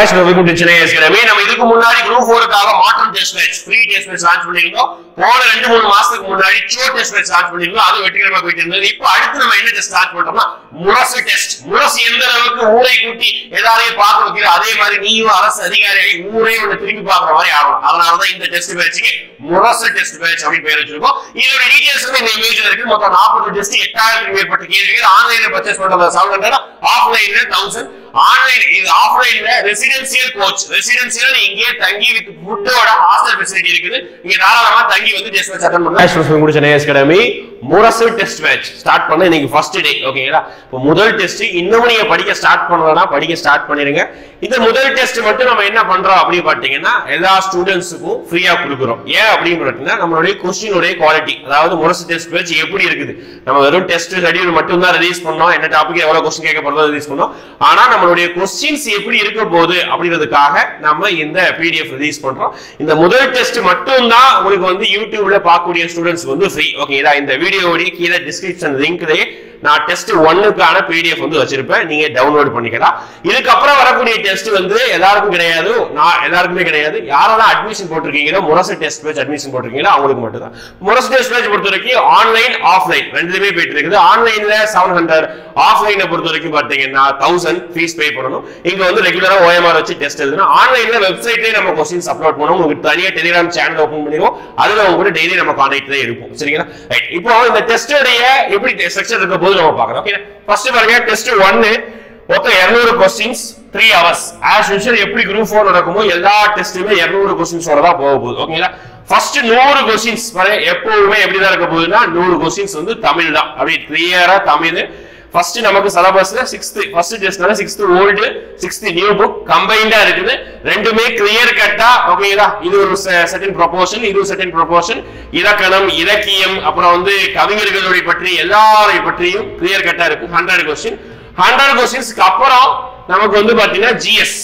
Hi, so welcome to Chennai Academy. நம்ம இதுக்கு முன்னாடி group 4 க்காக model test match free test match launch பண்ணிருந்தோம். போன 2-3 மாசத்துக்கு முன்னாடி சோ டெஸ்ட் மேட்ச் லான்ச் பண்ணிருந்தோம். அது வெற்றிகரமா போயிட்டு இருந்தது. இப்போ அடுத்து நம்ம என்ன டெஸ்ட் ஸ்டார்ட் பண்றோம்னா முரசு டெஸ்ட். முரசு எந்த அளவுக்கு ஊரை கூட்டி எல்லாரையும் பார்க்க வைக்கிற அதே மாதிரி நீயும் அரசு அதிகாரிகளை ஊரே வந்து திரும்பி பார்க்குற மாதிரி ஆகணும். அதனால தான் இந்த டெஸ்ட் மேட்ச்க்கு முரசு டெஸ்ட் மேட்ச் அப்படி பேர் வச்சிருக்கோம். இதோட டீடைல்ஸ் இந்த இமேஜ்ல இருக்கு. மொத்தம் 40 டெஸ்ட் 8000க்கு மேற்பட்ட கேள்விகள். ஆன்லைன்ல பர்ச்சேஸ் பண்றது 700, ஆஃப்லைன்ல 1000. ஆன்லைன் இது ஆஃப்லைன்ல ரெசிடென்சியல் கோச். ரெசிடென்சியல் இங்கே தங்கி வித் ஃபுட்டோட ஹாஸ்டல் ஃபெசிலிட்டி இருக்குது. நீங்க தாராளமா தங்கி வந்து டெஸ்ட் மேட்ச் அட்டெண்ட் பண்ணலாம். முடிச்ச Chennai Academy Murasu test match start பண்ண இன்னைக்கு ஃபர்ஸ்ட் டே. ஓகேங்களா? இப்போ முதல் டெஸ்ட் இன்னும் நீங்க படிக்க ஸ்டார்ட் பண்ணலனா படிக்க ஸ்டார்ட் பண்ணிருங்க. இந்த முதல் டெஸ்ட் மட்டும் நம்ம என்ன பண்றோம் அப்படி பாத்தீங்கன்னா எல்லா ஸ்டூடண்ட்ஸுக்கும் ஃப்ரீயா கொடுக்குறோம். ஏன் அப்படின்னு பார்த்தீங்கன்னா நம்மளுடைய கொஸ்டினுடைய குவாலிட்டி, அதாவது முரசு டெஸ்ட் மேட்ச் எப்படி இருக்குது. நம்ம வெறும் டெஸ்ட் ஷெட்யூல் மட்டும் தான் ரிலீஸ் பண்ணோம். என்ன டாபிக் எவ்வளவு கொஸ்டின் கேட்க போறதோ ரிலீஸ் பண்ணோம். ஆனா நம்மளுடைய கொஸ்டின்ஸ் எப்படி இருக்க போகுது அப்படிங்கிறதுக்காக நம்ம இந்த பிடிஎஃப் ரிலீஸ் பண்றோம். இந்த முதல் டெஸ்ட் மட்டும் தான் உங்களுக்கு வந்து யூடியூப்ல பார்க்கக்கூடிய ஸ்டூடண்ட்ஸ் வந்து ஃப்ரீ. ஓகேங்களா? இந்த வீடியோவுடைய கீழே டிஸ்கிரிப்ஷன் லிங்க்லயே நான் டெஸ்ட் 1க்கான பிடிஎஃப் வந்து வச்சிருப்பேன். நீங்க டவுன்லோட் பண்ணிக்கலாம். இதுக்கப்புறம் வரக்கூடிய டெஸ்ட் வந்து எல்லாருக்கும் கிடையாது, நான் எல்லாருக்குமே கிடையாது. யாரெல்லாம் அட்மிஷன் போட்டிருக்கீங்களோ முரசு டெஸ்ட் பேட்ச் அட்மிஷன் போட்டிருக்கீங்களோ அவங்களுக்கு மட்டும் தான். முரசு டெஸ்ட் பேட்ச் பொறுத்த வரைக்கும் ஆன்லைன் ஆஃப்லைன் ரெண்டுமே போயிட்டு இருக்குது. ஆன்லைன்ல 700, ஆஃப்லைனை பொறுத்த வரைக்கும் பாத்தீங்கன்னா 1000 ஃபீஸ் பே பண்ணணும். இங்க வந்து ரெகுலரா OMR வச்சு டெஸ்ட் எழுதணும். ஆன்லைன்ல வெப்சைட்லயே நம்ம क्वेश्चंस அப்லோட் பண்ணுவோம். உங்களுக்கு தனியா டெலிகிராம் சேனல் ஓபன் பண்ணிடுவோம். அதுல உங்களுக்கு டெய்லி நம்ம கான்டாக்ட்ல இருப்போம். சரிங்களா? ரைட். இப்போ இந்த டெஸ்டோடைய எப்படி ஸ்ட்ரக்சர் இருக்க போது நம்ம பார்க்கலாம். ஓகே, ஃபர்ஸ்ட் பாருங்க டெஸ்ட் 1 மொத்தம் 200 क्वेश्चंस 3 hours. as usual எப்படி group 4 நடக்குமோ எல்லா டெஸ்ட்டுமே 200 क्वेश्चंस ஓட தான் போக போகுது. ஓகேங்களா? ஃபர்ஸ்ட் 100 क्वेश्चंस பாருங்க எப்பவுமே எப்படி தான் இருக்க போகுதுன்னா 100 क्वेश्चंस வந்து தமிழ் தான். அப்படி கிளியரா தமிழ். ஃபர்ஸ்ட் நமக்கு சிலபஸ்ல 6th ஃபர்ஸ்ட் டெஸ்ட்னால 6th old 6th new book கம்பைன்டா இருக்குது. ரெண்டுமே கிளியர் கட்டா. ஓகேங்களா? இது ஒரு செகண்ட் ப்ரொபோர்ஷன், இது செகண்ட் ப்ரொபோர்ஷன். இலக்கணம், இலக்கியம், அப்புறம் வந்து கவிஞர்களுடைய பற்றி எல்லாரையும் பற்றியும் கிளியர் கட்டா இருக்கு. 100 क्वेश्चन. 100 क्वेश्चंஸ்க்கு அப்புறம் நமக்கு வந்து பாத்தீங்கன்னா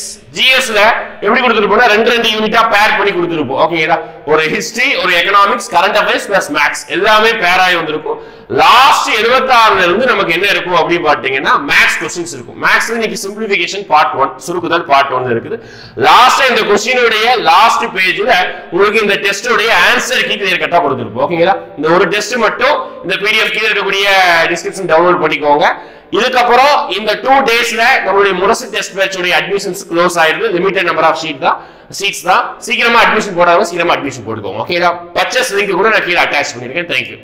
ஜிஎஸ்ல எப்படி கொடுத்துருப்போம்னா 2 யூனிட்டா பேர் பண்ணி கொடுத்துருப்போம். ஓகேங்களா? ஒரு ஹிஸ்டரி, ஒரு economics, current affairs plus maths எல்லாமே பேர் ஆகி வந்திருக்கும். லாஸ்ட் 76ல இருந்து நமக்கு என்ன இருக்கும் அப்படி பாத்தீங்கன்னா மேக்ஸ் क्वेश्चंस இருக்கும். மேக்ஸ்ல இன்னைக்கு சிம்பிளிஃபிகேஷன் பார்ட் 1, சுருக்குதல் பார்ட் 1 இருக்குது. லாஸ்ட் இந்த क्वेश्चनோட லாஸ்ட் பேஜ்ல உங்களுக்கு இந்த டெஸ்டோட ஆன்சர் கீ கிளியர் கட்டா கொடுத்திருப்போம். ஓகேங்களா? இந்த ஒரு டெஸ்ட் மட்டும் இந்த பிடிஎஃப் கீழ இருக்கக்கூடிய டிஸ்கிரிப்ஷன் டவுன்லோட் பண்ணிக்கோங்க. இதுக்கப்புறம் இந்த 2 டேஸ்ல நம்மளுடைய முரசு டெஸ்ட் பேட்சோட அட்மிஷன்ஸ் க்ளோஸ் ஆயிடுது. லிமிட்டட் நம்பர் ஆஃப் சீட்ஸ் தான். சீக்கிரமா அட்மிஷன் போடாம சீக்கிரமா அட்மிஷன் போட்டுக்கோங்க. ஓகேங்களா? பர்ச்சேஸ் லிங்க் கூட நான் கீழ அட்டாச் பண்ணிருக்கேன். தேங்க்யூ.